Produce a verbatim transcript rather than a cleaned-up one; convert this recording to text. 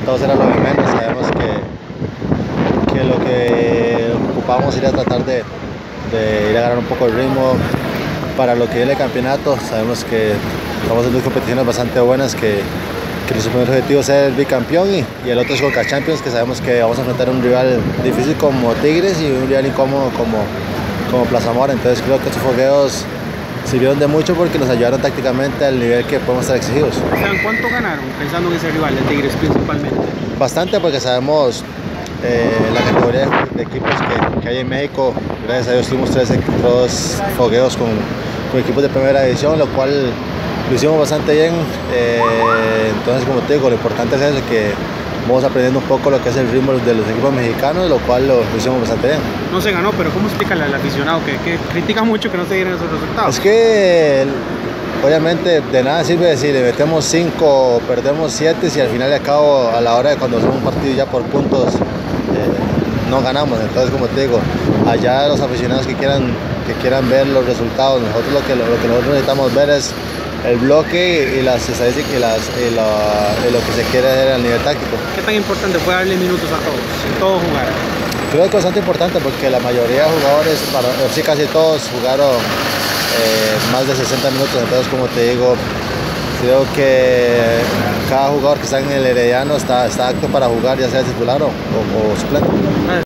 resultados era lo de menos. Sabemos que, que lo que ocupábamos era tratar de, de ir a ganar un poco el ritmo para lo que viene el campeonato. Sabemos que estamos en dos competiciones bastante buenas, que, que nuestro primer objetivo es ser bicampeón y, y el otro es Conca Champions, que sabemos que vamos a enfrentar a un rival difícil como Tigres y un rival incómodo como, como Plaza Amor. Entonces creo que estos fogueos sirvieron de mucho porque nos ayudaron tácticamente al nivel que podemos estar exigidos. ¿Saben cuánto ganaron pensando en ese rival, el Tigres principalmente? Bastante, porque sabemos eh, la categoría de equipos que, que hay en México. Gracias a Dios tuvimos tres, tres fogueos con, con equipos de primera división, lo cual lo hicimos bastante bien. Eh, entonces, como te digo, lo importante es eso, que vamos aprendiendo un poco lo que es el ritmo de los equipos mexicanos, lo cual lo, lo hicimos bastante bien. No se ganó, pero ¿cómo explica al aficionado que, que critica mucho que no se dieron esos resultados? Es que obviamente de nada sirve decir le metemos cinco o perdemos siete si al final y al cabo, a la hora de cuando hacemos un partido ya por puntos eh, no ganamos. Entonces, como te digo, allá los aficionados que quieran, que quieran ver los resultados, nosotros lo que, lo, lo que nosotros necesitamos ver es el bloque y las estadísticas y, las, y, la, y lo que se quiere hacer al nivel táctico. ¿Qué tan importante fue darle minutos a todos, en todo jugar? Creo que es bastante importante porque la mayoría de jugadores, para, sí, casi todos jugaron eh, más de sesenta minutos. Entonces, como te digo, creo que cada jugador que está en el Herediano está, está apto para jugar, ya sea titular o, o, o suplente.